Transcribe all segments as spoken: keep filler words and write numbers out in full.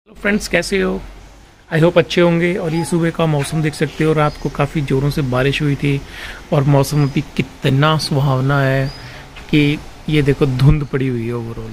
Hello friends, कैसे हो? I hope अच्छे होंगे। और ये सुबह का मौसम देख सकते हो, रात को काफ़ी ज़ोरों से बारिश हुई थी और मौसम अभी कितना सुहावना है कि ये देखो धुंध पड़ी हुई है ओवरऑल।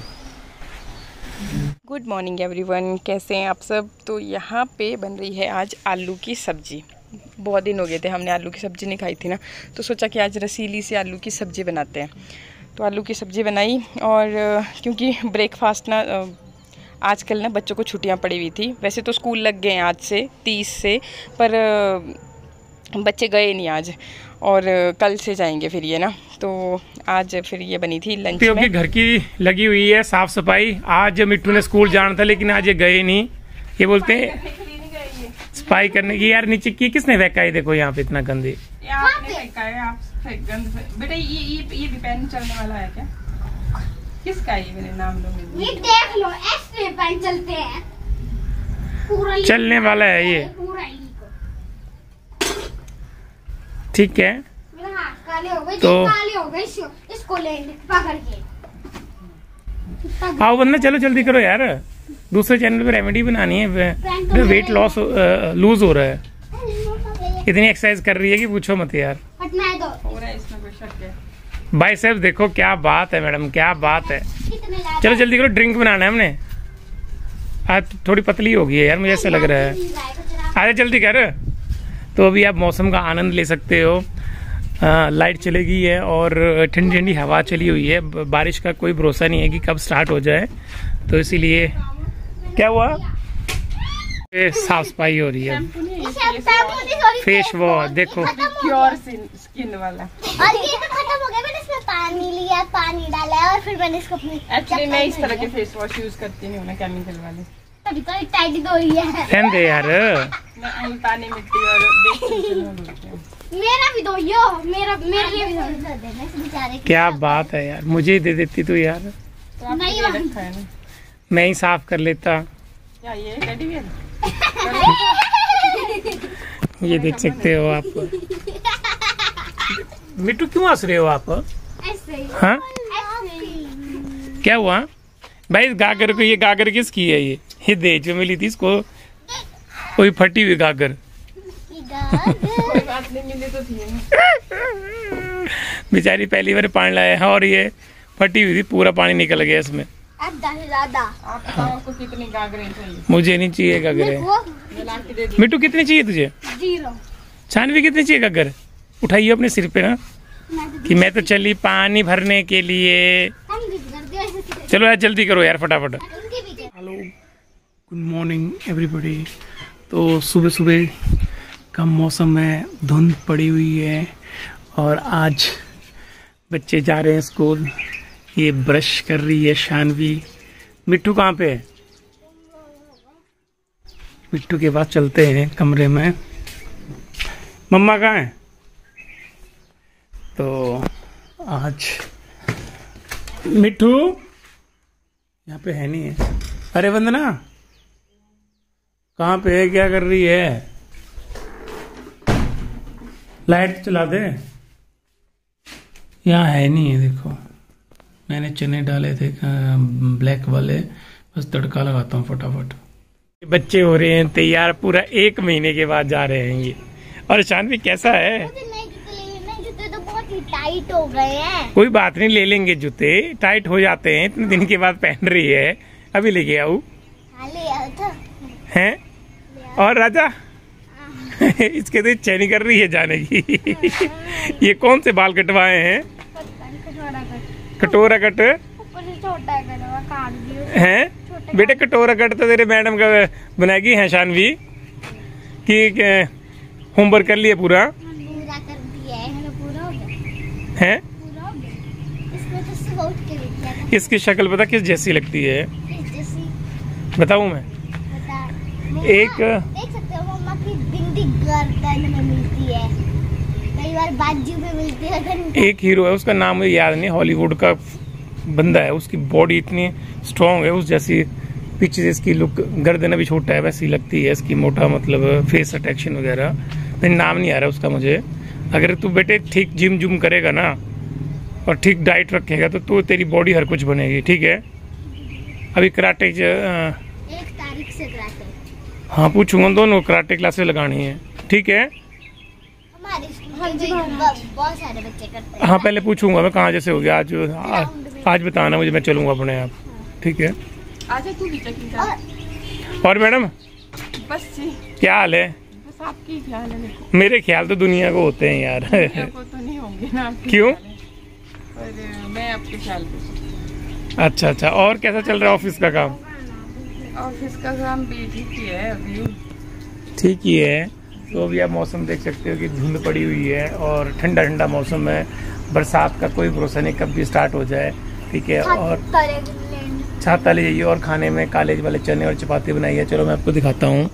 गुड मॉर्निंग एवरीवन, कैसे हैं आप सब। तो यहाँ पे बन रही है आज आलू की सब्ज़ी। बहुत दिन हो गए थे हमने आलू की सब्ज़ी नहीं खाई थी ना, तो सोचा कि आज रसीली से आलू की सब्ज़ी बनाते हैं। तो आलू की सब्ज़ी बनाई और क्योंकि ब्रेकफास्ट ना आजकल ना बच्चों को छुट्टियां पड़ी हुई थी। वैसे तो स्कूल लग गए हैं आज से तीस से, पर बच्चे गए नहीं आज और कल से जाएंगे फिर ये ना। तो आज फिर ये बनी थी लंच में। घर की लगी हुई है साफ सफाई। आज मिट्टू ने स्कूल जाना था लेकिन आज ये गए नहीं। ये बोलते हैं सफाई करने की। यार नीचे की किसने फेंका है? देखो यहाँ पे इतना गंदे। आपने फेंका है, आप फेंक गंद बेटा। ये ये ये भी पेन चलने वाला है क्या? किसका ये? मेरे नाम लो। ये देख लो, ऐसे पेन चलते हैं। पूरा चलने वाला है ये, पूरा ठीक है। हाँ, काले हो गए तो काले हो गए। इसको, इसको ले पकड़ के आओ बंदा, चलो जल्दी करो यार। दूसरे चैनल पे रेमेडी बनानी है। वेट लॉस लूज हो रहा है। इतनी एक्सरसाइज कर रही है कि पूछो मत यार। हटना है तो हो रहा है, इसमें कोई शक है? बाइसेप्स देखो, क्या बात है मैडम, क्या बात है। कितने लाए? चलो जल्दी करो, ड्रिंक बनाना है हमने। आज थोड़ी पतली हो गई है यार, मुझे ऐसा लग रहा है। अरे जल्दी कर। तो अभी आप मौसम का आनंद ले सकते हो। आ, लाइट चली गई है और ठंडी ठंडी हवा चली हुई है। बारिश का कोई भरोसा नहीं है कि कब स्टार्ट हो जाए, तो इसीलिए क्या हुआ, साफ सफाई हो रही है। फेस वॉश देखो, प्योर स्किन वाला। और ये तो खत्म हो गया। मैंने इसमें पानी लिया, पानी डाला और फिर मैंने इसको अपनी एक्चुअली मैं इस तरह के फेस वॉश यूज करती नहीं हूँ ना, केमिकल वाले। तभी तो टाइट हो रही है। रहने दे यार। मैं पानी मिट्टी और बेसन से नहीं धोती हूँ। मेरा भी दो यो, मेरा मेरे लिए भी दो देना इस बेचारे को। क्या बात है यार, मुझे ही दे देती तू यार। तो आपने नहीं ये रखा है ना, मैं ही साफ कर लेता। क्या ये रेडी वेयर? ये देख सकते हो आप। मिट्टू क्यों हंस रहे हो आप? ऐसे ही। हाँ, ऐसे ही। क्या हुआ भाई? इस गागर को, ये गागर किसकी है? ये ये दे जो मिली थी इसको, कोई फटी हुई गागर। कोई बात नहीं, मिली तो थी ना। बेचारी पहली बार पानी लाया है और ये फटी हुई थी, पूरा पानी निकल गया इसमें। ज्यादा आप बताओ आपको कितनी गागरें चाहिए? मुझे नहीं चाहिए गागरें। मैं ला के दे दी। मिट्टू कितनी चाहिए तुझे? जीरो। छानवी कितनी चाहिए गागर? उठाइए अपने सिर पे ना, कि मैं तो चली पानी भरने के लिए। हम भी कर दिया ऐसे। चलो यार जल्दी करो यार फटाफट। उनके भी कर। Hello, good morning everybody. तो सुबह सुबह का मौसम है, धुंध पड़ी हुई है और आज बच्चे जा रहे हैं स्कूल। ये ब्रश कर रही है शानवी। मिट्टू कहाँ पे है? मिट्टू के पास चलते हैं कमरे में। मम्मा कहाँ है? तो आज मिट्टू यहाँ पे है नहीं है। अरे वंदना कहाँ पे है? क्या कर रही है? लाइट चला दे। यहाँ है नहीं है। देखो मैंने चने डाले थे ब्लैक वाले, बस तड़का लगाता हूँ फटाफट। बच्चे हो रहे हैं तैयार, पूरा एक महीने के बाद जा रहे हैं ये। और शानवी कैसा है? नए जूते लिए, नए जूते तो बहुत ही टाइट हो गए हैं। कोई बात नहीं, ले लेंगे जूते। टाइट हो जाते हैं, इतने दिन के बाद पहन रही है। अभी लेके आऊ हाँ, ले आओ तो। हैं? और राजा इसके तो चैनी कर रही है जाने की। ये कौन से बाल कटवाए हैं? कटोरा कट ऊपर से छोटा करवा काट दियो। हैं? बेटे कटोरा कट तो तेरे मैडम का बनाएगी है शानवी कि होमवर्क कर लिया पूरा? पूरा कर दिया है। हमें पूरा हो गया। हैं? पूरा हो गया। इसमें तो सुबह उठ के लिख दिया था। इसकी शक्ल पता किस जैसी लगती है? किस जैसी? बताऊं मैं? बता। एक देख सकते हो मम्मा की बिंदी गर्दन में मिलती है, कई बार बाजू में मिलती है। अगर एक हीरो है, उसका नाम मुझे याद नहीं, हॉलीवुड का बंदा है। उसकी बॉडी इतनी स्ट्रांग है, उस जैसी पीछे से इसकी लुक, गर्दन भी छोटा है वैसी लगती है इसकी, मोटा मतलब फेस अट्रैक्शन वगैरह। लेकिन नाम नहीं आ रहा उसका मुझे। अगर तू बेटे ठीक जिम जुम करेगा ना और ठीक डाइट रखेगा तो तू तेरी बॉडी हर कुछ बनेगी, ठीक है? अभी कराटे एक बारीक से कराटे। हाँ पूछूंगा, दोनों कराटे क्लासेस लगानी है, ठीक है। हमारे स्कूल में बहुत सारे बच्चे करते हैं। हाँ पहले पूछूंगा मैं कहाँ जैसे हो गया आज आ, आज बताना मुझे, मैं चलूंगा अपने आप, ठीक है। आजा तू भी चेकिंग कर। और मैडम बस जी क्या हाल है? बस आपकी ख्याल है। देखो मेरे ख्याल तो दुनिया को होते हैं यार। को तो नहीं होंगे ना आपके क्यों? पर मैं आपके ख्याल पे। अच्छा अच्छा, और कैसा चल रहा है ऑफिस का काम? ऑफिस का काम भी ठीक ही है अभी। ठीक ही है। तो अभी आप मौसम देख सकते हो कि धुंध पड़ी हुई है और ठंडा ठंडा मौसम है। बरसात का कोई भरोसा नहीं कब भी स्टार्ट हो जाए, ठीक है। और छाता ले जाइए। और खाने में काले वाले चने और चपाती बनाई है। चलो मैं आपको दिखाता हूँ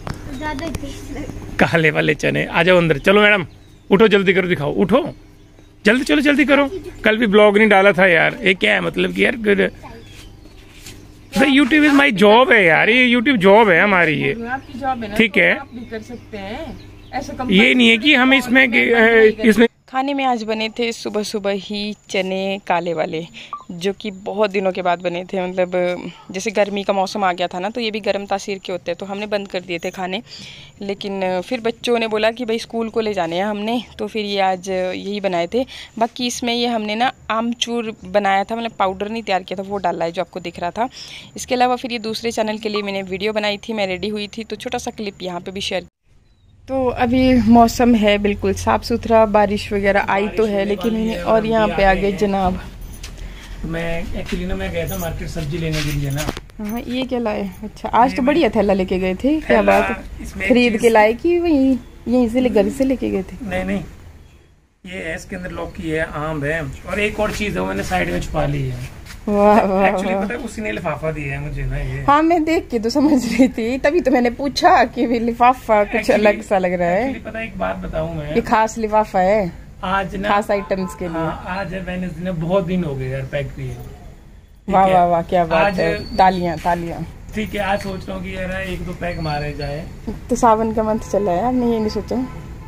काले वाले चने। आ जाओ अंदर, चलो मैडम उठो, जल्दी करो, दिखाओ, उठो जल्दी, चलो जल्दी करो। कल भी ब्लॉग नहीं डाला था यार, ये क्या है मतलब कि यार यूट्यूब इज माई जॉब है यार, ये यूट्यूब जॉब है हमारी, ये आपकी जॉब है ना, ठीक है। आप भी कर सकते हैं ऐसा। ये नहीं है कि हम इसमें इसमें खाने में आज बने थे सुबह सुबह ही चने काले वाले, जो कि बहुत दिनों के बाद बने थे। मतलब जैसे गर्मी का मौसम आ गया था ना, तो ये भी गर्म तासीर के होते हैं, तो हमने बंद कर दिए थे खाने। लेकिन फिर बच्चों ने बोला कि भाई स्कूल को ले जाने हैं हमने, तो फिर ये आज यही बनाए थे। बाकी इसमें ये हमने ना आमचूर बनाया था, मतलब पाउडर नहीं तैयार किया था, वो डाला है जो आपको दिख रहा था। इसके अलावा फिर ये दूसरे चैनल के लिए मैंने वीडियो बनाई थी, मैं रेडी हुई थी, तो छोटा सा क्लिप यहाँ पर भी शेयर। तो अभी मौसम है बिल्कुल साफ़ सुथरा, बारिश वगैरह आई तो है लेकिन, और यहाँ पे आ गए जनाब। तो मैं एक्चुअली ना मैं गया था मार्केट सब्जी लेने के लिए ना। हाँ ये क्या लाए? अच्छा आज तो बढ़िया थैला लेके गए थे, क्या बात है? खरीद के लाए कि वहीं यहीं से घर से लेके गए थे? नहीं नहीं, ये है इसके अंदर लौकी है, आम है, और एक और चीज है वो मैंने साइड में छुपा ली है। वाह वाह एक्चुअली पता है उसी ने लिफाफा दिया है मुझे ना ये। हाँ मैं देख के तो समझ रही थी, तभी तो मैंने पूछा कि लिफाफा कुछ अलग सा लग रहा है। पता है एक बात बताऊं मैं, ये खास लिफाफा है आज ना, खास आइटम्स के लिए। हाँ, आज है वेडनेसडे ने, बहुत दिन हो गए यार पैक किए। वाह वाह वाह क्या बात है, तालियां तालियां। ठीक है, आज सोच रहा हूँ कि यार एक दो पैक मारे जाए। तो सावन का मंथ चला है, आपने ये नहीं सोचा?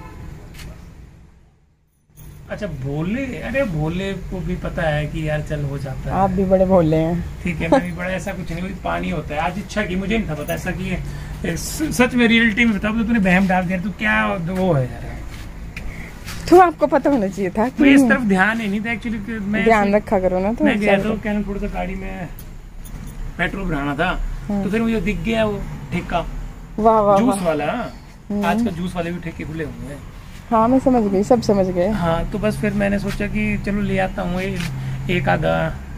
अच्छा भोले, अरे भोले को भी पता है कि यार चल हो जाता है। आप भी बड़े भोले हैं। ठीक है, मैं भी बड़ा, ऐसा कुछ नहीं, पानी होता है। आज इच्छा की, मुझे नहीं था पता ऐसा कि सच में रियलिटी में बताओ तो तूने बहम डाल दिया, तो क्या वो है यार। तो आपको पता होना चाहिए था कि इस तरफ ध्यान ही नहीं था एक्चुअली। मैं ध्यान रखा करो ना। तो मैं गया था कैनपुर से गाड़ी में पेट्रोल भराना था, तो फिर मुझे दिख गया वो ठेका, वाह वाह जूस वाला। आज का जूस वाले भी ठेके खुले हुए हैं। हाँ मैं समझ गई, सब समझ गए। हाँ तो बस फिर मैंने सोचा कि चलो ले आता हूँ एक आधा,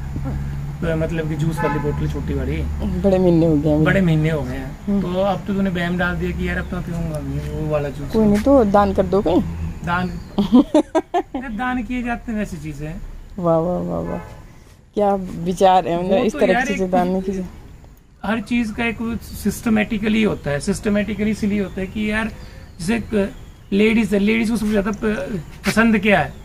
मतलब कि जूस वाली बोतल छोटी वाली। बड़े महीने हो गए, बड़े महीने हो गए हैं। तो अब तो तूने बहम डाल दिया कि यार अब तो पीऊंगा वो वाला जूस। कोई नहीं, तो दान कर दो कहीं। दान दान किए जाते हैं वैसी चीजें। वाह वाह वाह वाह क्या विचार है, मतलब इस तरह की चीजें दान नहीं कीजिए। हर चीज का एक सिस्टमेटिकली होता है। सिस्टमेटिकली इसलिए होता है कि यार जैसे लेडीज है, लेडीज को सबसे ज्यादा पसंद क्या है?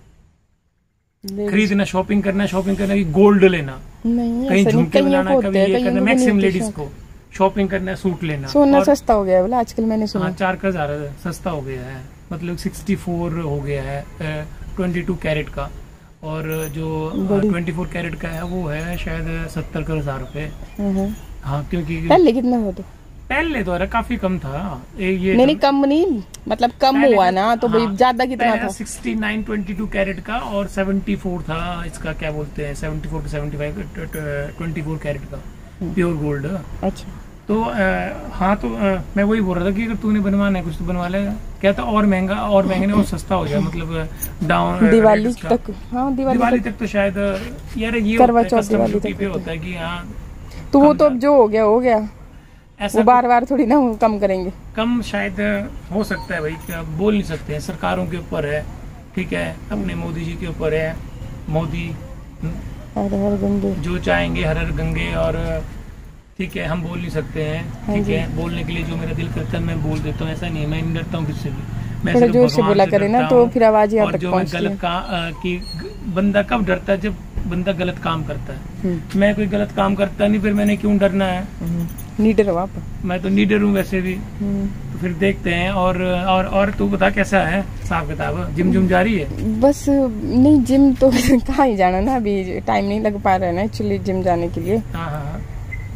खरीदना, शॉपिंग करना, शॉपिंग करना की गोल्ड लेना, नहीं कहीं झुमके बनाना, कभी ये करना। मैक्सिमम लेडीज को शॉपिंग करना, सूट लेना। सोना सस्ता हो गया है बोला आजकल, मैंने सुना। हाँ चार का हजार सस्ता हो गया है, मतलब सिक्सटी फोर हो गया है ट्वेंटी टू कैरेट का, और जो ट्वेंटी फोर कैरेट का है वो है शायद सत्तर का हजार रुपए। हाँ क्योंकि पहले कितना हुआ? तो पहले तो काफी कम था ये। नहीं नहीं कम नहीं, मतलब कम हुआ ना, तो भाई ज्यादा कितना था? Sixty nine twenty two carat का, और सेवेंटी फोर था इसका, क्या बोलते हैं, seventy four to seventy five twenty four carat का प्योर गोल्ड। अच्छा तो आ, हाँ तो आ, मैं वही बोल रहा था कि अगर तूने बनवाना है कुछ तो बनवा ले। क्या था, और महंगा और महंगे ने और सस्ता हो गया, मतलब डाउन दिवाली तक। हाँ दिवाली, दिवाली तक तो शायद यार ये करवा चौथ दिवाली तक पे होता है कि हाँ, तो वो तो अब जो हो गया हो गया, वो बार बार थोड़ी ना कम करेंगे। कम शायद हो सकता है भाई, क्या बोल नहीं सकते हैं, सरकारों के ऊपर है, ठीक है, अपने मोदी जी के ऊपर है। मोदी हर हर गंगे जो चाहेंगे, हर हर गंगे, और ठीक है हम बोल नहीं सकते हैं। ठीक है, बोलने के लिए जो मेरा दिल करता है मैं बोल देता हूँ, ऐसा नहीं है, मैं नहीं डरता हूँ किससे भी। मैं सिर्फ जोर से बोला करे ना, तो फिर आवाज यहाँ तक पहुंचती है। गलत काम कि बंदा कब डरता है, जब बंदा गलत काम करता है। मैं कोई गलत काम करता नहीं, फिर मैंने क्यों डरना है? नीडर हो आप? मैं तो नीडर हूँ वैसे भी। तो फिर देखते हैं। और और और तू बता कैसा है, हिसाब किताब? जिम जुम जा रही है? बस नहीं, जिम तो कहाँ ही जाना ना, अभी टाइम नहीं लग पा रहा है ना एक्चुअली जिम जाने के लिए। हाँ हाँ,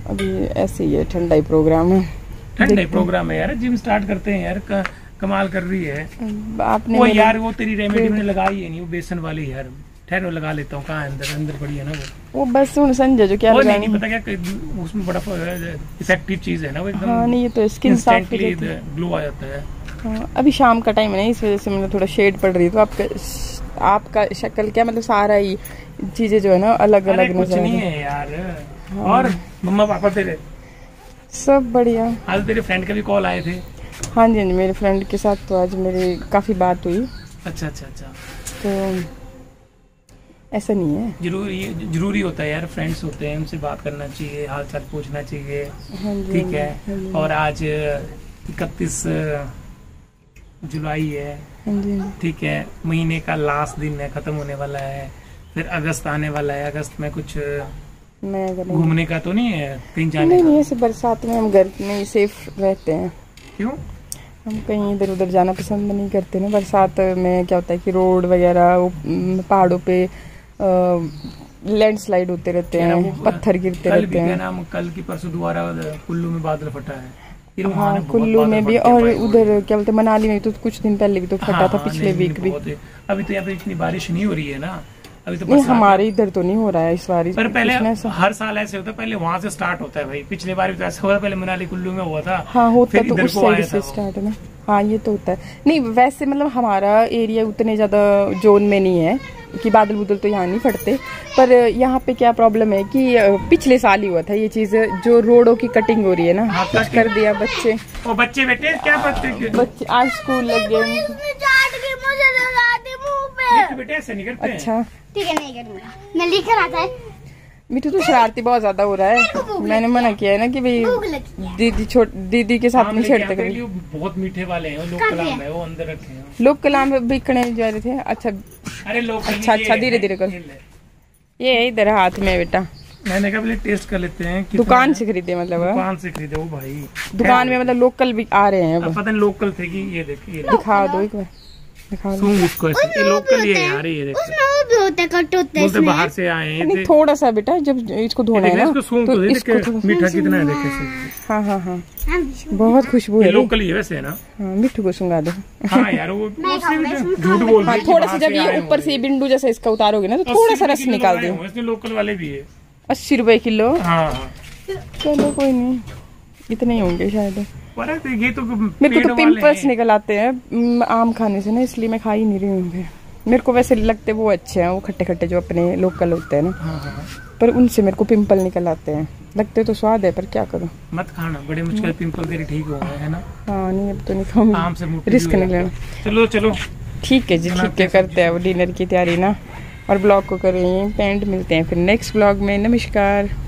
अभी ऐसे ही है, ठंडा ही प्रोग्राम है। ठंडा ही प्रोग्राम है यार, जिम स्टार्ट करते हैं यार। क, कमाल कर रही है आपने वो मेरे- यार। वो तेरी रेमेडी मैंने लगाई है नहीं, वो बेसन वाली यार। ठहरो लगा लेता हूँ। कहाँ है? अंदर अंदर पड़ी है ना वो। वो बस उन संजय जो क्या वो लगानी नहीं पता क्या कि उसमें बड़ा इफेक्टिव चीज है ना वो, एकदम हाँ नहीं ये तो स्किन साफ हो इंस्टेंटली जाती है। ग्लो आ जाता है। हाँ, अभी शाम का टाइम है ना, इस वजह से मैंने थोड़ा शेड पड़ रही है, तो आपका आपका शक्ल क्या मतलब सारा ही चीजें जो है ना अलग अरे अलग कुछ नजर आ नहीं रही है यार। और मम्मा पापा तेरे सब बढ़िया। आज तेरे फ्रेंड के भी कॉल आए थे? हाँ जी हाँ जी, मेरे फ्रेंड के साथ तो आज मेरी काफी बात हुई। अच्छा अच्छा अच्छा। तो ऐसा नहीं है। जरूरी जरूरी होता है यार, फ्रेंड्स होते हैं उनसे बात करना चाहिए, हाल चाल पूछना चाहिए। हाँ जी ठीक हाँ है। जी, हाँ जी, और आज इकतीस जुलाई है। हाँ जी हाँ ठीक है। महीने का लास्ट दिन है, खत्म होने वाला है। फिर अगस्त आने वाला है। अगस्त में कुछ जी। मैं अगर नहीं घूमने का तो नहीं है कहीं जाने नहीं का? नहीं, ऐसे बरसात में हम घर में ही सेफ रहते हैं। क्यों? हम कहीं इधर उधर जाना पसंद नहीं करते ना। बरसात में क्या होता है कि रोड वगैरह वो, म, पहाड़ों पे लैंडस्लाइड होते रहते क्या ना हैं, वो, पत्थर गिरते कल भी रहते क्या हैं। नाम, कल की परसों दोबारा कुल्लू में बादल फटा है। फिर वहाँ हाँ ना बहुत कुल्लू बादल में भी, फटते हैं और भाई, उधर क्या बोलते हैं मनाली में तो कुछ दिन पहले भी तो फटा हाँ, था, हाँ, पिछले नहीं, वीक नहीं, भी। बहुत है। अभी तो यहाँ पे इतनी बारिश नहीं हो रही है ना, अभी तो नहीं बरसात है। हमारे इधर तो नहीं हो रहा है इस बार। पर पहले कुछ ना ऐसा- हर साल ऐसे होता है, पहले वहां से स्टार्ट होता है भाई। पिछले बार भी तो ऐसा हुआ, पहले मनाली कुल्लू में हुआ था। हाँ होता फिर तो इधर उस को साइड आया से था वो। स्टार्ट है ना। हाँ ये तो होता है। नहीं वैसे मतलब हमारा एरिया उतने ज्यादा जोन में नहीं है कि बादल बुदल तो यहाँ नहीं फटते। पर यहाँ पे क्या प्रॉब्लम है कि पिछले साल ही हुआ था ये चीज, जो रोडों की कटिंग हो रही है ना, हाँ, कुछ cutting। कर दिया बच्चे वो बच्चे बेटे क्या बच्चे के- बच्चे आज स्कूल लग गए। चाट के मुझे लगा दे मुंह पे। मिट्टू बेटे ऐसे नहीं करते हैं। अच्छा ठीक है नहीं करूंगा, मैं लिख रहा था। मिठू तो शरारती बहुत ज्यादा हो रहा है। मैंने मना किया है ना कि भाई भूख लगी है। दीदी छोट दीदी के साथ आम नहीं लेके छेड़ते आते हैं, कभी। वो बहुत मीठे वाले हैं, वो लोग कहाँ कलाम पे? है, वो अंदर रखे हैं। लोग कलाम बिकने जा रहे थे। अच्छा अरे लोग अच्छा, अच्छा, धीरे धीरे कर। ये है इधर हाथ में बेटा, मैंने कहा पहले टेस्ट कर लेते हैं। कितना दुकान है। से खरीदे मतलब है? दुकान से खरीदे वो भाई। दुकान में मतलब लोकल भी आ रहे हैं अब अब। पता नहीं लोकल थे कि ये देखिए दिखा दो एक बार, दिखा दो। सूंघ इसको ऐसे, ये लोकल ही है यार, ये देखो उसमें वो भी होता है, कट होता है बोलते इसमें। बाहर से आए हैं नहीं ये थोड़ा सा बेटा, जब इसको धोना है ना इसको सूंघ तो तो इसको देख थोड़ा- मीठा कितना है देखे से। हाँ हाँ हाँ हाँ, भी- बहुत खुशबू ये है रे। लोकल ही है वैसे है ना। हाँ मिठू को सुंगा दो। हाँ यार वो मैं वो खाऊंगा, सिर्फ इसमें झूठ बोल हाँ रही है कि थोड़ा सा बाहर जब से ये आए ऊपर होंगे। से बिंडू जैसा इसका उतारोगे ना तो थोड़ा सा रस निकाल दो। इसमें लोकल वाले भी है। अस्सी रुपए किलो। हाँ हाँ। चलो कोई नहीं, इतने ही होंगे शायद। पर है तो ये तो मेरे को पेड़ तो वाले पिंपल्स हैं। निकल आते हैं म, आम खाने से ना, इसलिए मैं खा ही नहीं रही हूँ फिर। मेरे को वैसे लगते वो अच्छे हैं, वो खट्टे खट्टे जो अपने लोकल होते हैं ना, हाँ हाँ। पर उनसे मेरे को पिंपल निकल आते हैं। लगते तो स्वाद है पर क्या करूँ। मत खाना, बड़े मुश्किल पिंपल तेरे ठीक हो गए है ना। हाँ नहीं अब तो नहीं खाऊंगी, आम से मुट्ठी रिस्क भी हो नहीं लेना। चलो चलो ठीक है जी, ठीक बनाते है, हैं करते हैं वो डिनर की तैयारी ना, और ब्लॉग को करें पेंट। मिलते हैं फिर नेक्स्ट ब्लॉग में। नमस्कार।